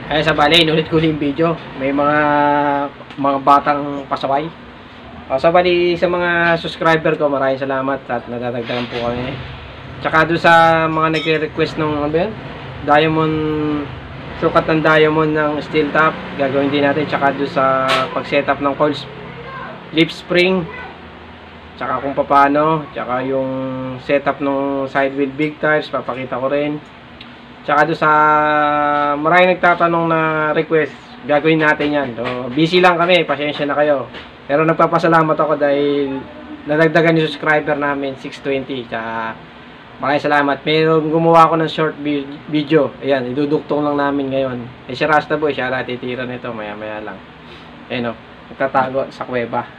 Ay sa bali, inulit ko yung video. May mga batang pasaway. Sa bali, sa mga subscriber ko, maraming salamat at nadadagdagan po kami. Tsaka doon sa mga nagre-request ng diamond, sukat ng diamond ng steel top, gagawin din natin. Tsaka doon sa pag-setup ng coil lip spring, tsaka kung paano, tsaka yung setup ng side wheel big tires, papakita ko rin. Tsaka doon sa maraming nagtatanong na request, gagawin natin yan. So, busy lang kami, pasensya na kayo. Pero nagpapasalamat ako dahil nadagdagan yung subscriber namin, 620. Tsaka maraming salamat. Meron gumawa ako ng short video. Ayan, iduduktong lang namin ngayon. Si Rasta Boy, siya titira nito, maya maya lang. Ayan o, nagtatago sa kuweba.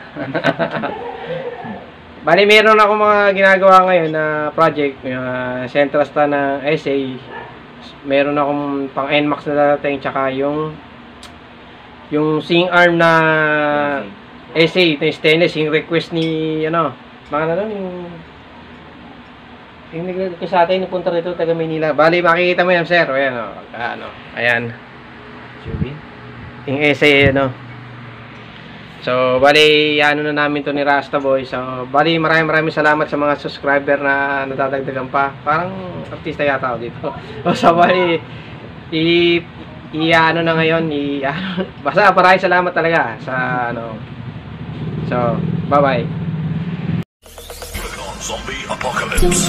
Bali, meron ako mga ginagawa ngayon na project. Sentrasta na essay. Meron akong pang NMAX na dadating, tsaka yung sing arm na essay na stainless, yung request ni mga yung naglalagay sa atin, punta rito taga Manila. Bali, makikita mo yan, sir. Ayan ayan yung essay, So, bali, na namin to ni Rasta Boy. So, bali, maraming salamat sa mga subscriber na nadadagdagan pa. Parang artista yata ako dito. So, bali, na ngayon, basta maraming salamat talaga sa, So, bye-bye. Zombie Apocalypse.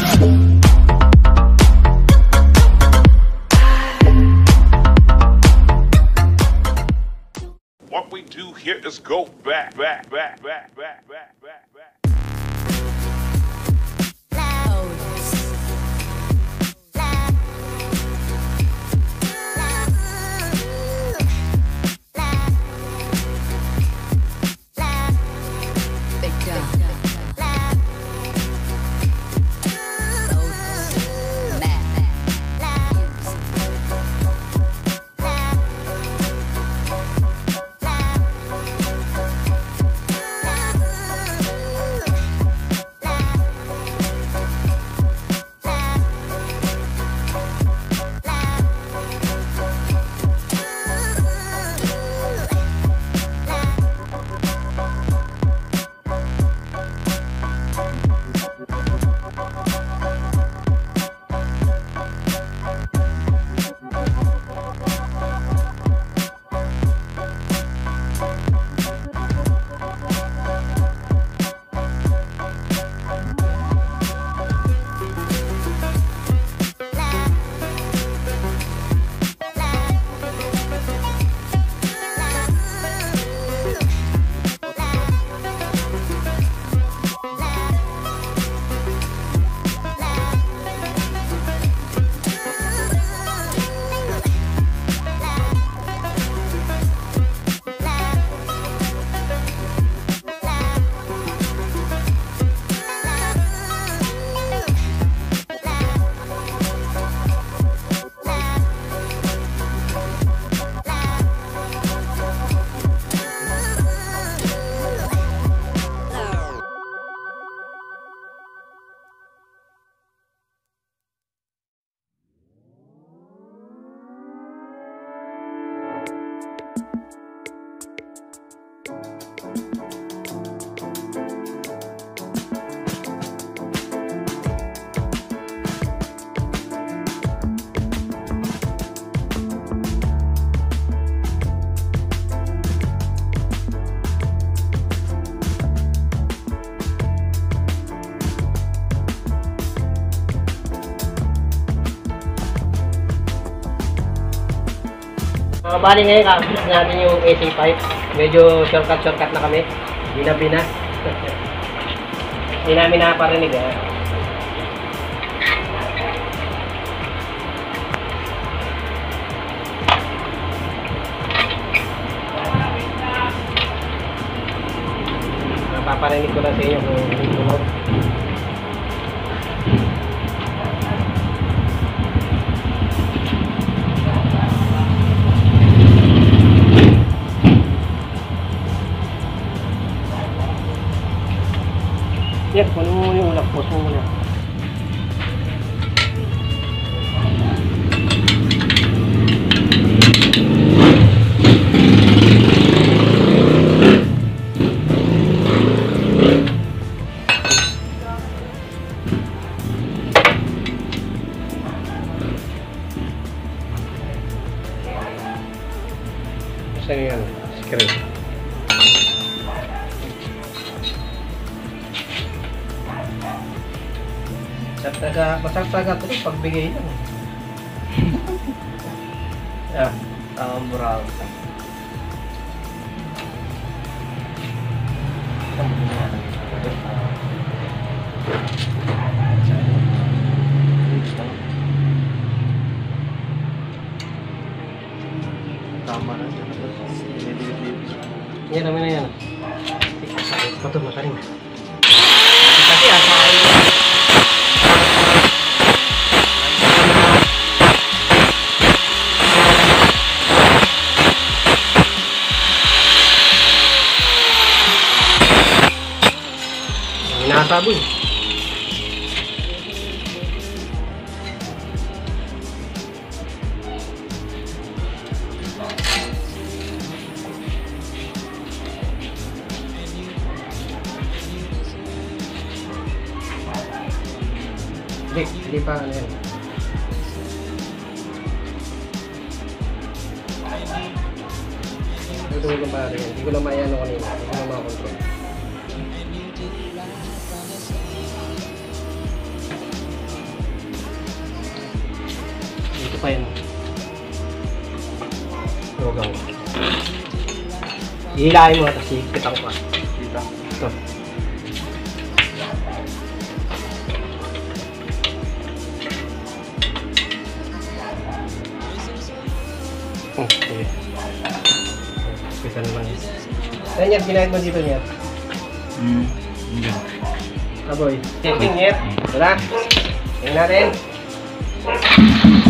What we do here is go back. Bali ngayon, kakabit natin yung AC pipe. Medyo shortcut na kami. Bina. Hindi namin naparinig Napaparinig ko lang sa inyo kung hindi tulog. Yan, kunin mo yung ulap, post mo muna. Saan yan? Screen. Masagsaga ito pagbigay lang. Ah, brown. Tama na. Yan naman na yan. Pato makaring. Kasi asahin. Inasaboy. Hindi pa ano yan. Ito lang ba rin. Hindi ko lang maayano kanina. Hindi ko lang makakontrol. Dito pa yan. Huwagang. Hihilahin mo tapos higpitan ko pa. Kita. Ito. Sige. Higpitan naman. Saan yan? Ginahit mo dito niya? Hindi. Aboy. Tingit. Wala. Tingnan natin.